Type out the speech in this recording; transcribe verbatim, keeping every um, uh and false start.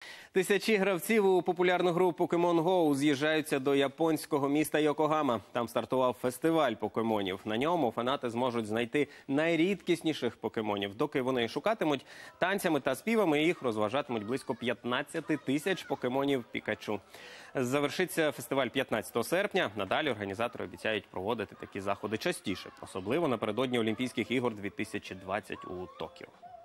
Тисячі гравців у популярну гру Pokemon Go з'їжджаються до японського міста Йокогама. Там стартував фестиваль покемонів. На ньому фанати зможуть знайти найрідкісніших покемонів. Доки вони шукатимуть, танцями та співами їх розважатимуть близько п'ятнадцяти тисяч покемонів Пікачу. Завершиться фестиваль п'ятнадцятого серпня. Надалі організатори обіцяють проводити такі заходи частіше, особливо напередодні Олімпійських ігор дві тисячі двадцять у Токіо.